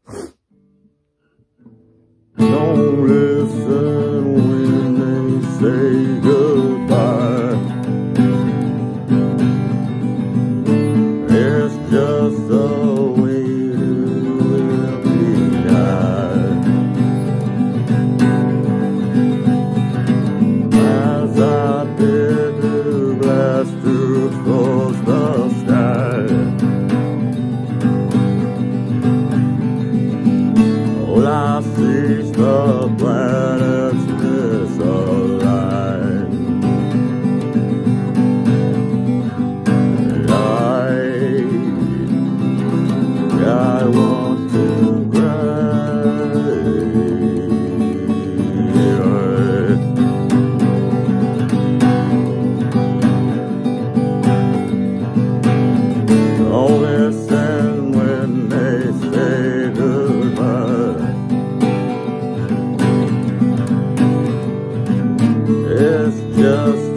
Don't listen when they say goodbye. It's just the way it will be done. As I did the blast through across the sky. All I see is the planets misaligned. And I want to cry. Don't listen when they say goodbye. It's just